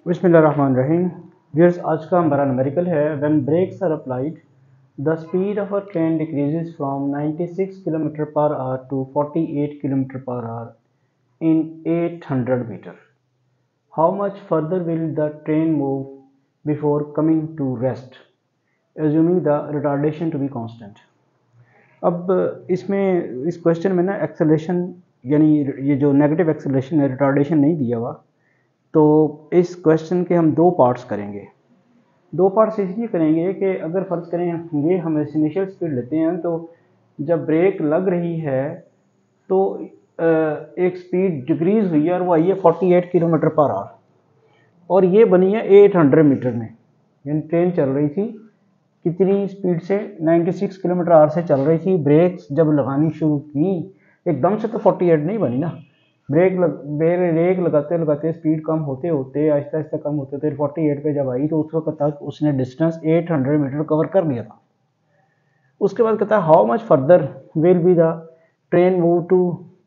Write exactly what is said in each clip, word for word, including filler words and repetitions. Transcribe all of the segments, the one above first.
बिस्मिल्लाहिर्रहमानिर्रहीम। व्यूअर्स, आज का हमारा न्यूमेरिकल है when brakes are applied the speed of a train decreases from ninety six kilometre per hour to forty eight kilometre per hour in eight hundred metre. How much further will the train move before coming to rest assuming the retardation to be constant. अब इसमें इस question में ना acceleration यानी ये जो negative acceleration है, retardation नहीं दिया हुआ। तो इस क्वेश्चन के हम दो पार्ट्स करेंगे। दो पार्ट्स इसलिए करेंगे कि अगर फ़र्ज़ करें ये हम इनिशियल स्पीड लेते हैं तो जब ब्रेक लग रही है तो एक स्पीड डिक्रीज़ हुई है और वो आई है forty eight kilometre per hour और ये बनी है एट हंड्रेड मीटर में। यानी ट्रेन चल रही थी कितनी स्पीड से, नाइंटी सिक्स किलोमीटर आवर से चल रही थी। ब्रेक्स जब लगानी शुरू की एकदम से तो फोर्टी एट नहीं बनी ना, ब्रेक लग ब्रेक लगाते लगाते स्पीड कम होते होते आहिस्ता आहिस्ता कम होते होते फोर्टी एट पे जब आई तो उस वक्त तक उसने distance eight hundred metre cover कर लिया था। उसके बाद कहता है how much further will be the train move to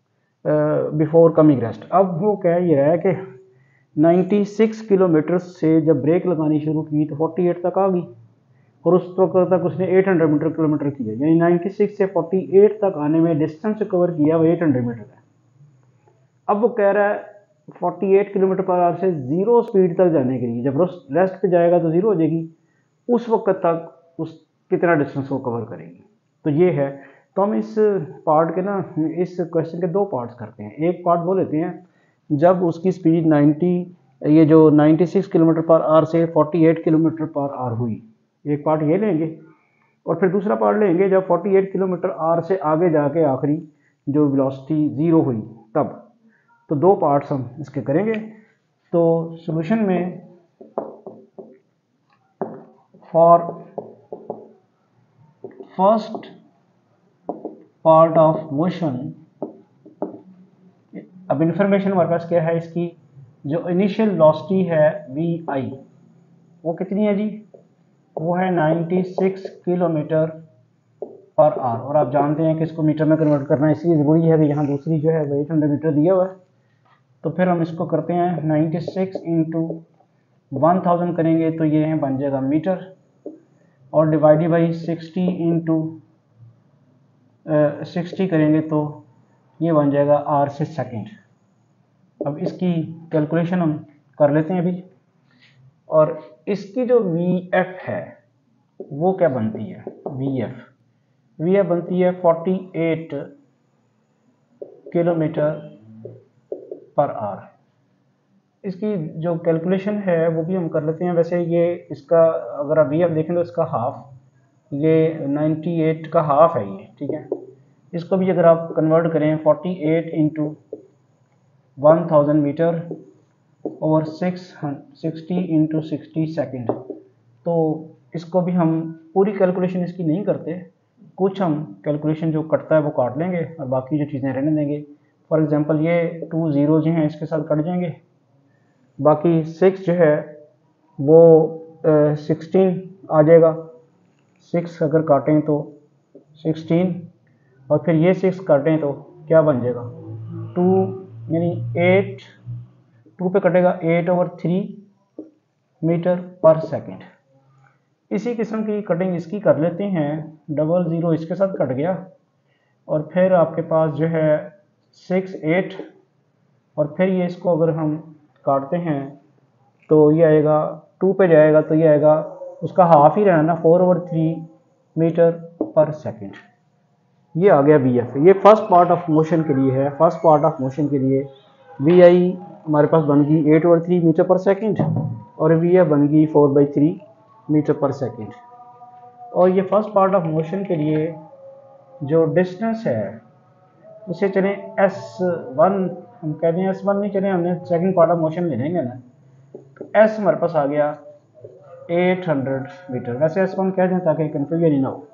before coming rest. अब वो कह ये रहा है कि नाइंटी सिक्स किलोमीटर से जब ब्रेक लगानी शुरू की तो फोर्टी एट तक आ गई और उस वक्त तक उसने एट हंड्रेड मीटर किलोमीटर किया, यानी नाइंटी सिक्स से फोर्टी एट तक आने में डिस्टेंस कवर किया वो एट हंड्रेड मीटर है। अब वो कह रहा है forty eight kilometre per hour से ज़ीरो स्पीड तक जाने के लिए जब रेस्ट पे जाएगा तो ज़ीरो हो जाएगी, उस वक्त तक उस कितना डिस्टेंस को कवर करेगी। तो ये है। तो हम इस पार्ट के ना इस क्वेश्चन के दो पार्ट्स करते हैं। एक पार्ट वो लेते हैं जब उसकी स्पीड नाइंटी ये जो ninety six kilometre per hour से forty eight kilometre per hour हुई, एक पार्ट ये लेंगे। और फिर दूसरा पार्ट लेंगे जब फोर्टी एट किलोमीटर आवर से आगे जाके आखिरी जो वेलोसिटी ज़ीरो हुई तब। तो दो पार्ट्स हम इसके करेंगे। तो सॉल्यूशन में for first part of motion, अब इंफॉर्मेशन हमारे पास क्या है, इसकी जो इनिशियल वेलोसिटी है वी आई वो कितनी है जी, वो है ninety six kilometre per hour. और आप जानते हैं कि इसको मीटर में कन्वर्ट करना इसलिए ज़रूरी है कि यहाँ दूसरी जो है वो एट हंड्रेड मीटर दिया हुआ है। तो फिर हम इसको करते हैं ninety six into one thousand करेंगे तो ये बन जाएगा मीटर और divided by sixty into sixty करेंगे तो ये बन जाएगा आर से सेकेंड। अब इसकी कैलकुलेशन हम कर लेते हैं अभी। और इसकी जो वी एफ है वो क्या बनती है, वी एफ वी एफ बनती है forty eight kilometre per hour. इसकी जो कैलकुलेशन है वो भी हम कर लेते हैं। वैसे ये इसका अगर आप वी एफ देखें तो इसका हाफ, ये नाइंटी एट का हाफ है ये, ठीक है। इसको भी अगर आप कन्वर्ट करें forty eight into one thousand metre और six sixty into sixty second, तो इसको भी हम पूरी कैलकुलेशन इसकी नहीं करते, कुछ हम कैलकुलेशन जो कटता है वो काट लेंगे और बाकी जो चीज़ें रहने देंगे। फॉर एग्जांपल ये टू ज़ीरो जो हैं इसके साथ कट जाएंगे, बाकी सिक्स जो है वो सिक्सटीन आ जाएगा। सिक्स अगर काटें तो सिक्सटीन और फिर ये सिक्स काटें तो क्या बन जाएगा, टू, यानी एट, टू पे कटेगा eight over three metre per second. इसी किस्म की कटिंग इसकी कर लेते हैं। डबल ज़ीरो इसके साथ कट गया और फिर आपके पास जो है सिक्स एट और फिर ये इसको अगर हम काटते हैं तो ये आएगा टू पे जाएगा तो ये आएगा उसका हाफ ही रहना ना, four over three metre per second. ये आ गया वी एफ। ये फर्स्ट पार्ट ऑफ मोशन के लिए है। फर्स्ट पार्ट ऑफ मोशन के लिए वी आई हमारे पास बन गई eight over three metre per second और वी एफ बन गई four by three metre per second. और ये फर्स्ट पार्ट ऑफ मोशन के लिए जो डिस्टेंस है उसे चलें एस वन, हम कहते हैं एस वन नहीं चलें, हमने सेकेंड पार्ट ऑफ मोशन ले लेंगे ना। तो एस हमारे पास आ गया एट हंड्रेड मीटर। वैसे एस वन कह दें ताकि कन्फ्यूजन ही ना हो,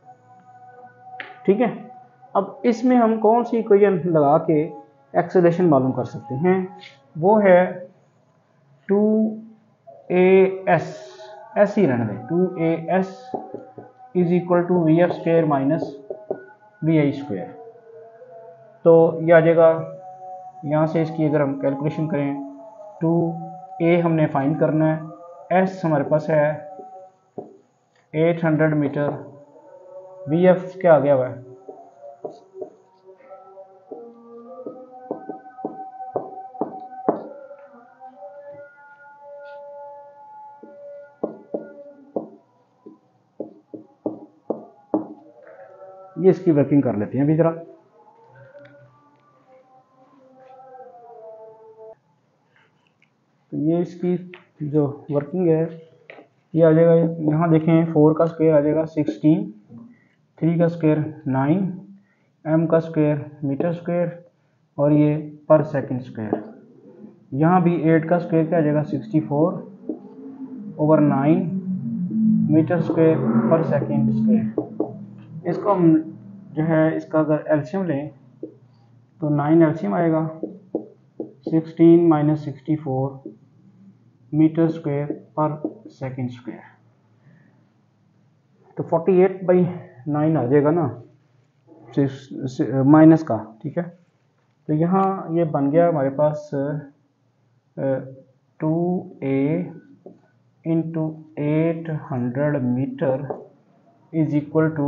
ठीक है। अब इसमें हम कौन सी इक्वेशन लगा के एक्सेलरेशन मालूम कर सकते हैं, वो है टू ए एस, एस ही रहने दें, two A S is equal to we F square minus we I square. तो यह आ जाएगा, यहाँ से इसकी अगर हम कैलकुलेशन करें टू ए हमने फाइंड करना है, एस हमारे पास है आठ सौ मीटर, वी एफ क्या आ गया हुआ है ये इसकी वर्किंग कर लेते हैं अभी जरा। तो ये इसकी जो वर्किंग है ये आ जाएगा, यहाँ देखें फोर का स्क्वायर आ जाएगा सिक्सटीन, थ्री का स्क्वायर नाइन, एम का स्क्वायर मीटर स्क्वायर और ये पर सेकंड स्क्वायर। यहाँ भी एट का स्क्वायर क्या आ जाएगा sixty four over nine metre square per second square. इसको हम जो है इसका अगर एलसीएम लें तो नाइन एलसीएम आएगा, sixteen minus sixty four metre square per second square, तो फोर्टी एट बाई नाइन आ जाएगा ना माइनस का, ठीक है। तो यहाँ ये बन गया हमारे पास two a into eight hundred metre is equal to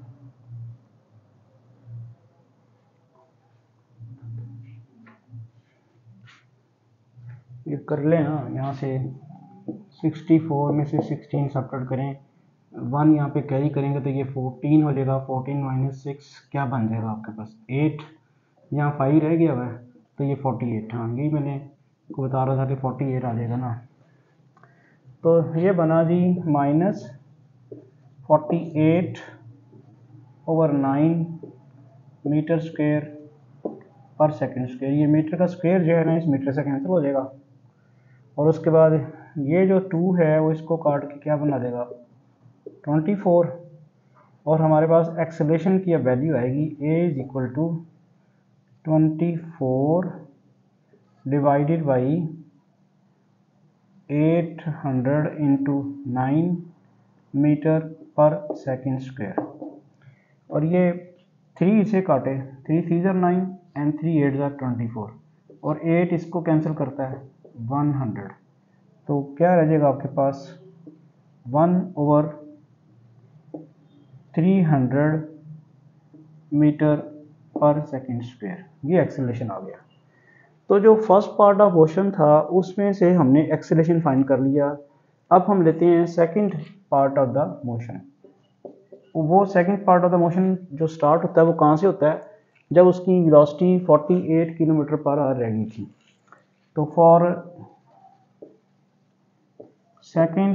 ये कर लें ना, यहाँ से सिक्सटी फोर में से सिक्सटीन सब्ट्रैक्ट करें, वन यहाँ पे कैरी करेंगे तो ये फोर्टीन हो जाएगा, फोर्टीन माइनस सिक्स क्या बन जाएगा आपके पास एट, यहाँ फाइव रह गया हुआ है तो ये फोर्टी एट, हाँ यही मैंने को बता रहा था कि फोर्टी एट आ जाएगा ना। तो ये बना जी minus forty eight over nine metre square per second square. ये मीटर का स्क्वायर जो है ना इस मीटर से कैंसिल हो जाएगा और उसके बाद ये जो टू है वो इसको काट के क्या बना देगा ट्वेंटी फोर, और हमारे पास एक्सेलरेशन की अब वैल्यू आएगी a is equal to twenty four divided by eight hundred into nine metre per second square. और ये थ्री इसे काटे, थ्री थ्री ज़र नाइन एंड थ्री एट ज़र ट्वेंटी फोर और एट इसको कैंसिल करता है वन हंड्रेड, तो क्या रह जाएगा आपके पास one over three hundred metre per second square. ये एक्सेलरेशन आ गया। तो जो फर्स्ट पार्ट ऑफ मोशन था उसमें से हमने एक्सेलरेशन फाइंड कर लिया। अब हम लेते हैं second part of the motion. वो second part of the motion जो स्टार्ट होता है वो कहाँ से होता है, जब उसकी वेलोसिटी अड़तालीस किलोमीटर पर आवर रह गई थी। तो for second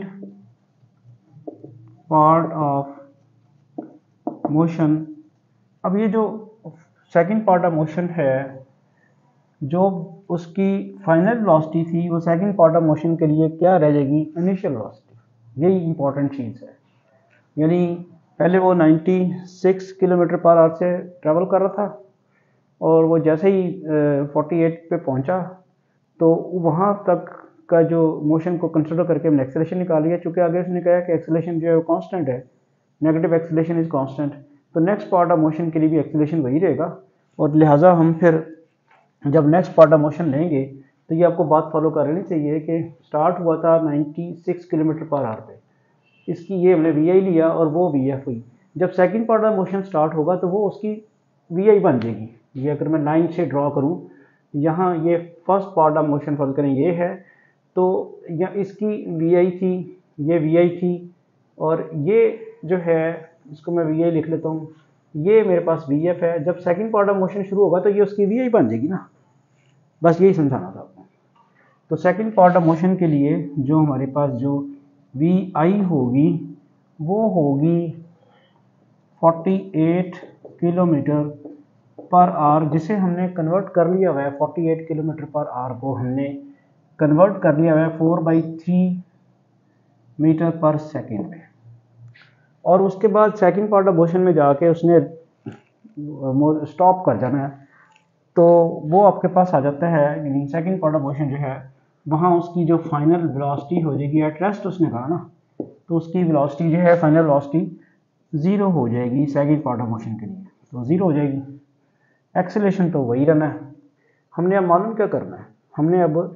part of motion, अब ये जो सेकंड पार्ट ऑफ मोशन है जो उसकी फाइनल वेलोसिटी थी वो सेकंड पार्ट ऑफ मोशन के लिए क्या रह जाएगी इनिशियल वेलोसिटी। यही इंपॉर्टेंट चीज़ है, यानी पहले वो छियानवे किलोमीटर पर आवर से ट्रैवल कर रहा था और वो जैसे ही अड़तालीस पे पहुंचा तो वहाँ तक का जो मोशन को कंसिडर करके हमने एक्सेलरेशन निकाल लिया। चूँकि आगे उसने कहा कि एक्सेलरेशन जो है वो कांस्टेंट है, नेगेटिव एक्सेलरेशन इज कांस्टेंट, तो नेक्स्ट पार्ट ऑफ मोशन के लिए भी एक्सेलरेशन वही रहेगा। और लिहाजा हम फिर जब नेक्स्ट पार्ट ऑफ मोशन लेंगे तो ये आपको बात फॉलो कर लेनी चाहिए कि स्टार्ट हुआ था छियानवे किलोमीटर पर आवर पे, इसकी ये हमने वी आई लिया और वो वी एफ हुई। जब second part of motion start होगा तो वो उसकी वी आई बन जाएगी। ये अगर मैं लाइन से ड्रॉ करूँ, यहाँ ये first part of motion follow करें ये है, तो या इसकी वी आई थी, ये वी आई थी, और ये जो है इसको मैं वी आई लिख लेता हूँ, ये मेरे पास वी एफ है। जब सेकंड पार्ट ऑफ मोशन शुरू होगा तो ये उसकी वी आई बन जाएगी ना, बस यही समझाना था आपको। तो सेकंड पार्ट ऑफ मोशन के लिए जो हमारे पास जो वी आई होगी वो होगी अड़तालीस किलोमीटर पर आवर, जिसे हमने कन्वर्ट कर लिया हुआ है अड़तालीस किलोमीटर पर आवर को हमने कन्वर्ट कर लिया हुआ है four by three metre per second में। और उसके बाद सेकंड पार्ट ऑफ मोशन में जाके उसने स्टॉप कर जाना है, तो वो आपके पास आ जाता है, यानी सेकंड पार्ट ऑफ मोशन जो है वहाँ उसकी जो फाइनल वेलोसिटी हो जाएगी एट रेस्ट, उसने कहा ना, तो उसकी वेलोसिटी जो है फाइनल वेलोसिटी ज़ीरो हो जाएगी सेकंड पार्ट ऑफ मोशन के लिए, तो ज़ीरो हो जाएगी। एक्सेलरेशन तो वही रहना है। हमने अब मालूम क्या करना है, हमने अब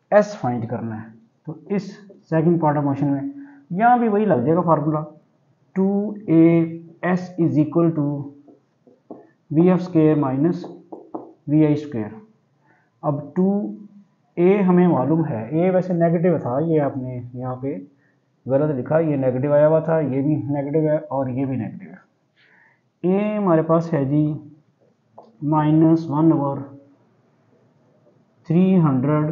एस फाइंड करना है। तो इस सेकंड पार्ट ऑफ मोशन में यहाँ भी वही लग जाएगा formula, two A S is equal to we f square minus we i square. अब टू ए हमें मालूम है, ए वैसे नेगेटिव था, ये आपने यहाँ पे गलत लिखा, ये नेगेटिव आया हुआ था, ये भी नेगेटिव है और ये भी नेगेटिव है। ए हमारे पास है जी minus one over three hundred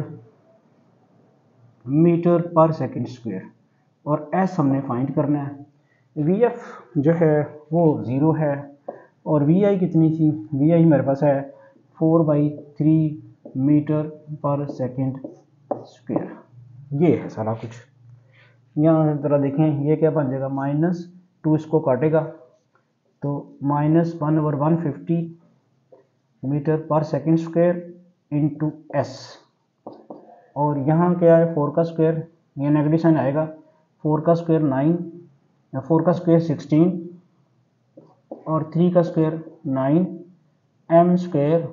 metre per second square, और एस हमने फाइंड करना है। वी एफ जो है वो ज़ीरो है, और वी आई कितनी थी, वी आई मेरे पास है four by three metre per second square. ये है सारा कुछ। यहाँ ज़रा देखें ये क्या बन जाएगा, माइनस टू इसको काटेगा तो minus one over one fifty metre per second square into s, और यहाँ क्या है फोर का स्क्वायर, ये नेगेटिव साइन आएगा, फोर का स्क्वायर नाइन, या फोर का स्क्वायर सिक्सटीन और थ्री का square nine, m square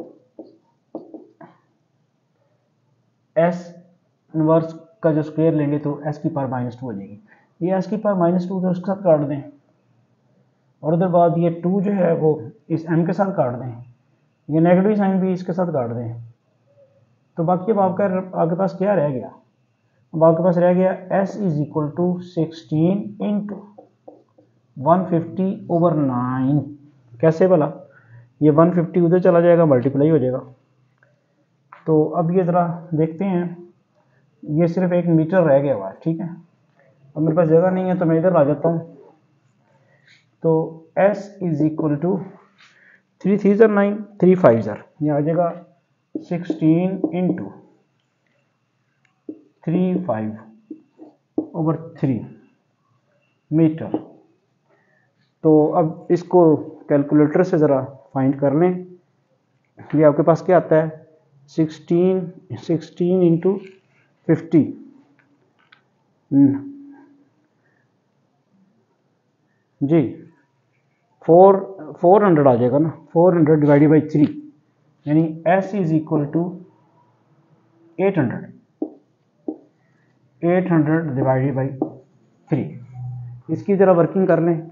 s inverse का जो स्क्वायर लेंगे तो एस की पावर माइनस टू हो जाएगी। ये एस की पावर माइनस टू तो उसके साथ काट दें, और उधर बाद ये टू जो है वो इस एम के साथ काट दें, ये नेगेटिव साइन भी इसके साथ काट दें, तो बाकी अब आपका आपके पास क्या रह गया, अब आपके पास रह गया s is equal to sixteen into one fifty over nine. कैसे भला, ये वन फिफ्टी उधर चला जाएगा, मल्टीप्लाई हो जाएगा। तो अब ये ज़रा देखते हैं, ये सिर्फ एक मीटर रह गया हुआ है, ठीक है। अब मेरे पास जगह नहीं है तो मैं इधर आ जाता हूँ। तो s is equal to three three ज़र नाइन, थ्री फाइव ज़र, ये आ जाएगा sixteen into three five over three metre. तो अब इसको कैलकुलेटर से ज़रा फाइंड कर लें। ये आपके पास क्या आता है, सिक्सटीन सिक्सटीन इंटू फिफ्टी, जी फोर फोर हंड्रेड आ जाएगा ना, four hundred divided by three, यानी s is equal to eight hundred, eight hundred divided by three. इसकी ज़रा वर्किंग कर लें।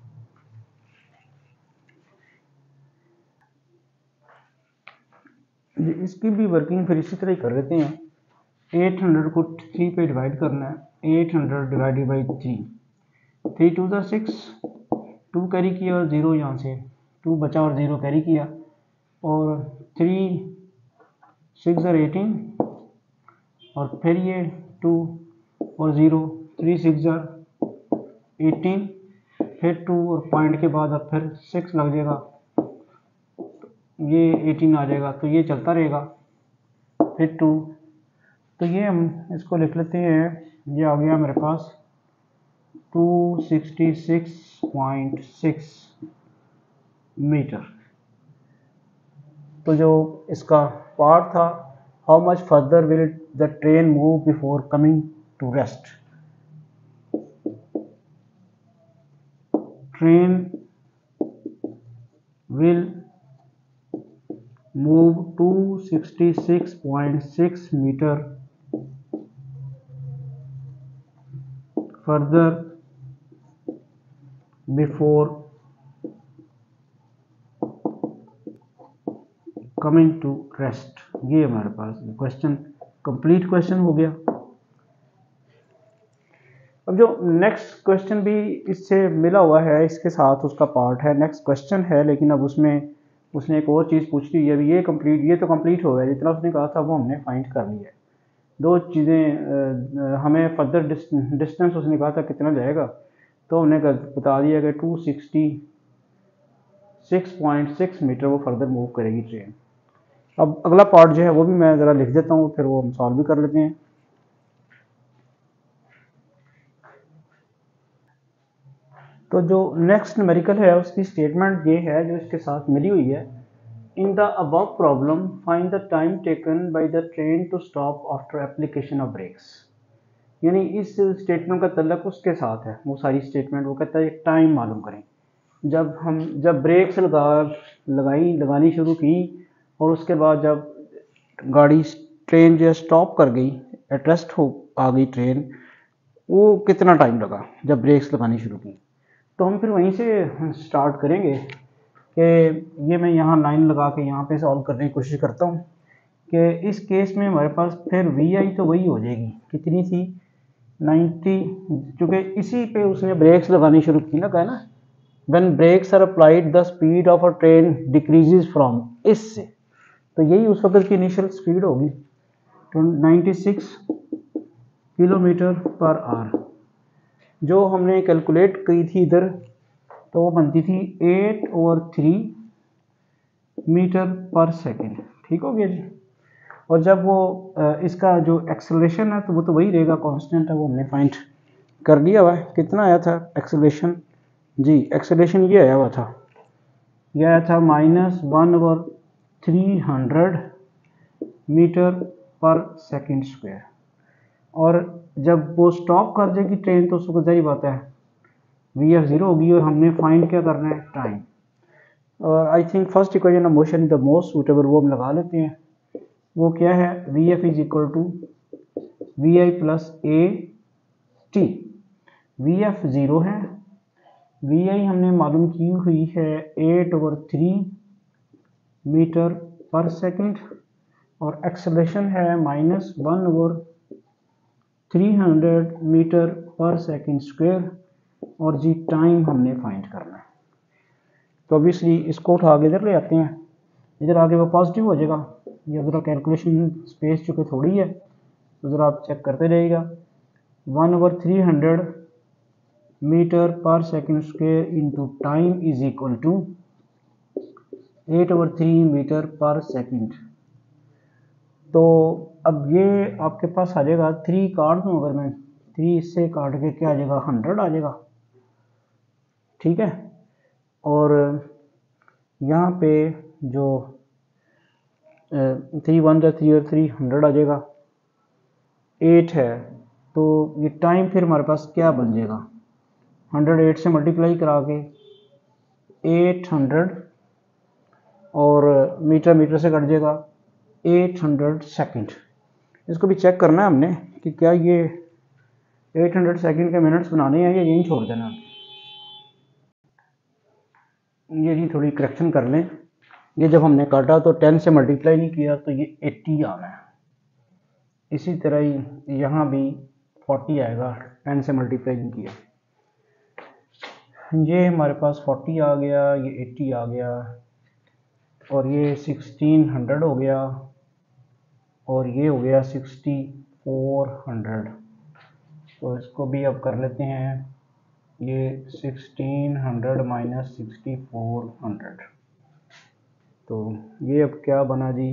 इसकी भी वर्किंग फिर इसी तरह ही कर लेते हैं। एट हंड्रेड को थ्री पे डिवाइड करना है, eight hundred divided by three, three two ज़ा सिक्स, टू कैरी किया और ज़ीरो यहाँ से टू बचा और ज़ीरो कैरी किया, और थ्री सिक्स ज़र एटीन, और फिर ये टू और ज़ीरो, थ्री सिक्स ज़र एटीन, फिर टू और पॉइंट के बाद अब फिर सिक्स लग जाएगा, ये एटीन आ जाएगा, तो ये चलता रहेगा, फिर टू, तो ये हम इसको लिख लेते हैं, ये आ गया मेरे पास two sixty six point six metre. तो जो इसका पार्ट था, how much further will the train move before coming to rest, train will move two sixty six point six meter further before coming to rest। ये हमारे पास question complete question हो गया। अब जो नेक्स्ट क्वेश्चन भी इससे मिला हुआ है, इसके साथ उसका पार्ट है, नेक्स्ट क्वेश्चन है, लेकिन अब उसमें उसने एक और चीज़ पूछ ली है। ये कंप्लीट ये तो कंप्लीट हो गया, जितना उसने कहा था वो हमने फाइंड कर लिया है। दो चीज़ें हमें फर्दर डिस्टेंस उसने कहा था कितना जाएगा, तो हमने बता दिया कि two sixty six point six metre वो फर्दर मूव करेगी ट्रेन। अब अगला पार्ट जो है वो भी मैं ज़रा लिख देता हूँ, फिर वो हम सॉल्व भी कर लेते हैं। तो जो नेक्स्ट न्यूमेरिकल है उसकी स्टेटमेंट ये है जो इसके साथ मिली हुई है, in the above problem find the time taken by the train to stop after application of brakes. यानी इस स्टेटमेंट का तल्लक उसके साथ है, वो सारी स्टेटमेंट वो कहता है टाइम मालूम करें, जब हम जब ब्रेक्स लगा लगाई लगानी शुरू की और उसके बाद जब गाड़ी ट्रेन जो स्टॉप कर गई एटरेस्ट हो आ गई ट्रेन, वो कितना टाइम लगा जब ब्रेक्स लगानी शुरू की। तो हम फिर वहीं से स्टार्ट करेंगे कि ये मैं यहाँ लाइन लगा के यहाँ पे सॉल्व करने की कोशिश करता हूँ कि इस केस में हमारे पास फिर वी आई तो वही हो जाएगी, कितनी थी नाइन्टी, क्योंकि इसी पे उसने ब्रेक्स लगानी शुरू की ना, कहा ना when brakes are applied the speed of a train decreases from, इससे तो यही उस वक्त की इनिशियल स्पीड होगी तो ninety six kilometre per hour, जो हमने कैलकुलेट की थी इधर तो वो बनती थी eight over three metre per second. ठीक हो गया जी। और जब वो इसका जो एक्सेलरेशन है तो वो तो वही रहेगा, कांस्टेंट है, वो हमने फाइंड कर लिया हुआ है। कितना आया था एक्सेलरेशन जी, एक्सेलरेशन ये आया हुआ था, ये आया था minus one over three hundred metre per second square. और जब वो स्टॉप कर देगी ट्रेन तो उसको जारी बात है वी एफ ज़ीरो होगी और हमने फाइंड क्या करना है, टाइम। और I think first equation of motion is the most suitable, वो हम लगा लेते हैं। वो क्या है, v f is equal to v i plus a t. V f zero है, वी आई हमने मालूम की हुई है eight over three metre per second, और एक्सेलरेशन है minus one over three hundred metre per second square, और जी टाइम हमने फाइंड करना है। तो ऑब्वियसली इसको उठा के इधर ले आते हैं, इधर आगे वो पॉजिटिव हो जाएगा। ये ज़रा कैलकुलेशन स्पेस चूँकि थोड़ी है तो ज़रा आप चेक करते रहिएगा। One over three hundred metre per second square into time is equal to eight over three metre per second. तो अब ये आपके पास आ जाएगा, थ्री काट दूँ अगर मैं, थ्री इससे काट के क्या आ जाएगा, हंड्रेड आ जाएगा। ठीक है, और यहाँ पे जो थ्री वन जा थ्री और थ्री हंड्रेड आ जाएगा, एट है तो ये टाइम फिर हमारे पास क्या बन जाएगा, हंड्रेड एट से मल्टीप्लाई करा के एट हंड्रेड, और मीटर मीटर से कट जाएगा एट हंड्रेड सेकेंड। इसको भी चेक करना है हमने कि क्या ये एट हंड्रेड सेकेंड के मिनट्स बनाने हैं या यहीं छोड़ देना। ये जी थोड़ी करेक्शन कर लें, ये जब हमने काटा तो टेन से मल्टीप्लाई नहीं किया तो ये एट्टी आना है। इसी तरह ही यहाँ भी फोर्टी आएगा, टेन से मल्टीप्लाई नहीं किया। ये हमारे पास फोर्टी आ गया, ये एट्टी आ गया, और ये सिक्सटीन हंड्रेड हो गया, और ये हो गया सिक्सटी फोर हंड्रेड। तो इसको भी अब कर लेते हैं, ये sixteen hundred minus sixty four hundred, तो ये अब क्या बना जी,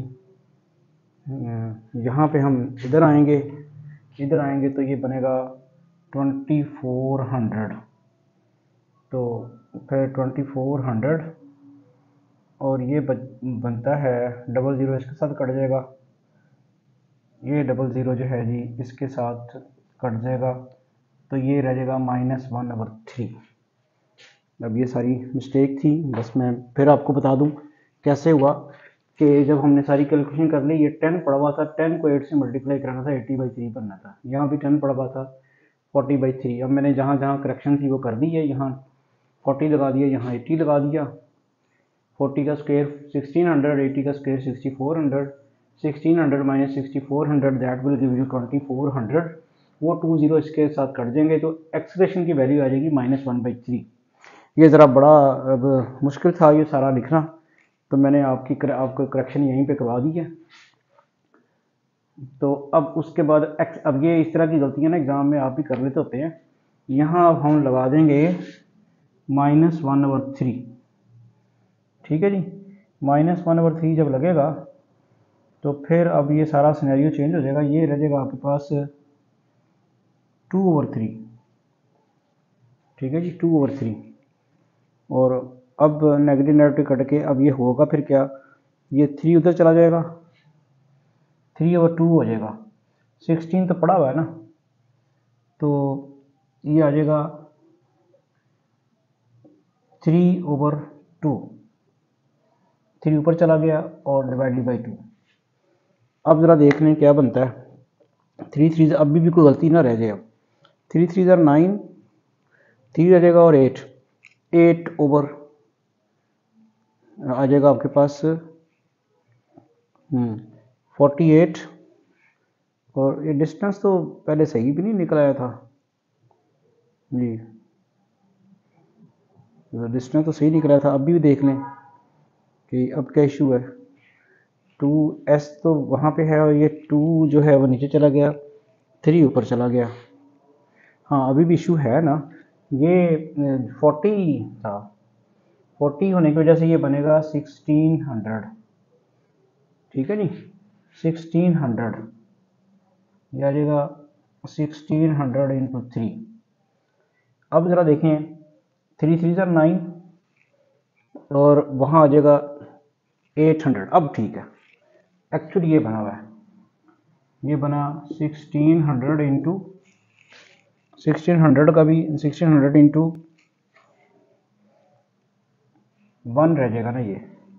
यहाँ पे हम इधर आएंगे, इधर आएंगे तो ये बनेगा ट्वेंटी फोर हंड्रेड। तो फिर ट्वेंटी फोर हंड्रेड, और ये बनता है डबल ज़ीरो इसके साथ कट जाएगा, ये डबल ज़ीरो जो है जी इसके साथ कट जाएगा, तो ये रह जाएगा माइनस वन ओवर थ्री। अब ये सारी मिस्टेक थी, बस मैं फिर आपको बता दूं कैसे हुआ कि जब हमने सारी कैलकुलेशन कर ली, ये टेन पड़ा हुआ था, टेन को एट से मल्टीप्लाई कराना था, एट्टी बाई थ्री बनना था। यहाँ भी टेन पड़ा हुआ था, फोर्टी बाई थ्री। अब मैंने जहाँ जहाँ करेक्शन थी वो कर दी है, यहाँ फोर्टी लगा दिया, यहाँ एट्टी लगा दिया। फोर्टी का स्क्वायर सिक्सटीन हंड्रेड, एट्टी का square sixty four hundred, sixteen hundred minus sixty four hundred that will give you twenty four hundred. वो टू जीरो इसके साथ कट जाएंगे तो एक्सप्रेशन की वैल्यू आ जाएगी माइनस वन बाई थ्री। ये ज़रा बड़ा अब मुश्किल था ये सारा लिखना, तो मैंने आपकी आपको करेक्शन यहीं पे करवा दी है। तो अब उसके बाद अब ये इस तरह की गलतियाँ ना एग्ज़ाम में आप भी कर लेते होते हैं। यहाँ अब हम लगा देंगे माइनस वन ओवर थ्री। ठीक है जी, माइनस वन ओवर थ्री जब लगेगा तो फिर अब ये सारा सिनेरियो चेंज हो जाएगा, ये रह जाएगा आपके पास टू ओवर थ्री। ठीक है जी, टू ओवर थ्री, और अब नेगेटिव नेगेटिव कट के अब ये होगा फिर क्या, ये थ्री उधर चला जाएगा, थ्री ओवर टू हो जाएगा, सिक्सटीन तो पड़ा हुआ है ना, तो ये आ जाएगा थ्री ओवर टू, थ्री ऊपर चला गया और डिवाइडेड बाई टू। अब ज़रा देख लें क्या बनता है, थ्री थ्री अभी भी कोई गलती ना रह जाए। अब थ्री थ्री ज़ार नाइन, थ्री रह जाएगा और एट, एट ओवर आ जाएगा आपके पास फोर्टी एट। और ये डिस्टेंस तो पहले सही भी नहीं निकल आया था जी, डिस्टेंस तो सही निकल आया था। अभी भी देख लें कि अब क्या इशू है। टू एस तो वहाँ पे है और ये टू जो है वो नीचे चला गया, थ्री ऊपर चला गया। हाँ अभी भी इशू है ना, ये फोर्टी था, फोर्टी होने की वजह से ये बनेगा सिक्सटीन हंड्रेड, ठीक है जी, सिक्सटीन हंड्रेड ये आ जाएगा सिक्सटीन हंड्रेड इंटू थ्री। अब ज़रा देखें, थ्री थ्री ज़ार नाइन और वहाँ आ जाएगा एट हंड्रेड। अब ठीक है, एक्चुअली ये बना हुआ है, ये बना sixteen hundred into sixteen hundred का भी सिक्सटीन हंड्रेड इंटू वन रह जाएगा ना, ये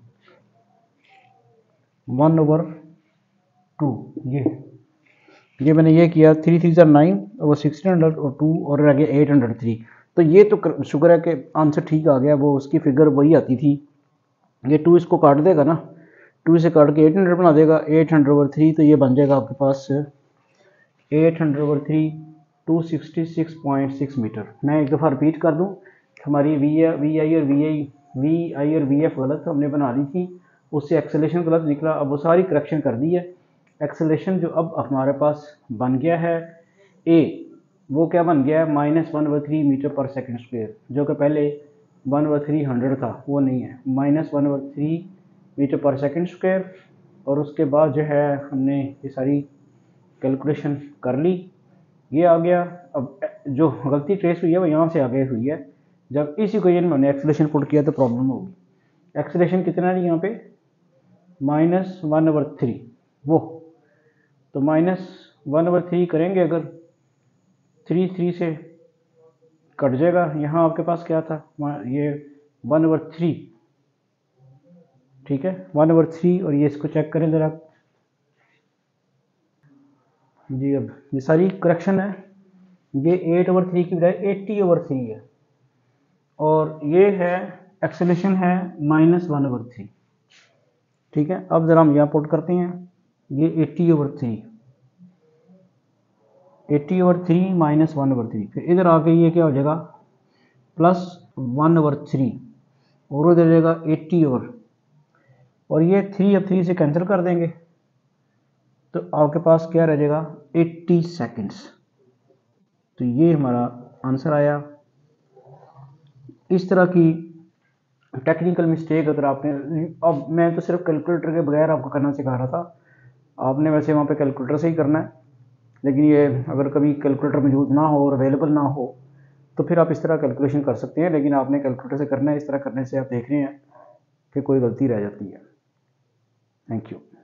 वन ओवर टू। ये ये मैंने ये किया, थ्री थ्री ज़ार नाइन और वो सिक्सटीन हंड्रेड और टू और रह गया एट हंड्रेड थ्री। तो ये तो शुक्र है कि आंसर ठीक आ गया, वो उसकी फिगर वही आती थी। ये टू इसको काट देगा ना, टू से काट के एट हंड्रेड बना देगा, एट हंड्रेड ओवर थ्री, तो ये बन जाएगा आपके पास eight hundred over three two sixty six point six metre. मैं एक दफ़ा रिपीट कर दूं, हमारी वी वी आई और वी आई वी आई और वी एफ गलत हमने बना ली थी, उससे एक्सेलेरेशन गलत निकला। अब वो सारी करेक्शन कर दी है। एक्सेलेरेशन जो अब हमारे पास बन गया है ए, वो क्या बन गया है, minus one over three metre per second square, जो कि पहले वन ओवर थ्री हंड्रेड था, वो नहीं है, minus one over three metre per second square. और उसके बाद जो है हमने ये सारी कैलकुलेशन कर ली, ये आ गया। अब जो गलती ट्रेस हुई है वो यहाँ से आगे हुई है, जब इस इक्वेशन में हमने एक्सेलेरेशन पुट किया तो प्रॉब्लम होगी। एक्सेलेरेशन कितना है यहाँ पे, माइनस वन ओवर थ्री, वो तो माइनस वन ओवर थ्री करेंगे अगर, थ्री थ्री से कट जाएगा। यहाँ आपके पास क्या था, ये वन ओवर थ्री, ठीक है, वन ओवर थ्री। और ये इसको चेक करें ज़रा जी। अब ये सारी करेक्शन है, ये एट ओवर थ्री की बजाय एट्टी ओवर थ्री है, और ये है एक्सेलेरेशन है माइनस वन ओवर थ्री, ठीक है। अब ज़रा हम यहाँ पुट करते हैं, ये eighty over three, eighty over three minus one over three, फिर इधर आके ये क्या हो जाएगा, प्लस वन ओवर थ्री, और उधर जाएगा एट्टी ओवर, और ये थ्री अब थ्री से कैंसिल कर देंगे, तो आपके पास क्या रह जाएगा, एट्टी सेकेंड्स। तो ये हमारा आंसर आया। इस तरह की टेक्निकल मिस्टेक अगर आपने, अब मैं तो सिर्फ कैलकुलेटर के बगैर आपको करना सिखा रहा था, आपने वैसे वहाँ पे कैलकुलेटर से ही करना है, लेकिन ये अगर कभी कैलकुलेटर मौजूद ना हो और अवेलेबल ना हो तो फिर आप इस तरह कैलकुलेशन कर सकते हैं, लेकिन आपने कैलकुलेटर से करना है। इस तरह करने से आप देख रहे हैं कि कोई गलती रह जाती है। Thank you.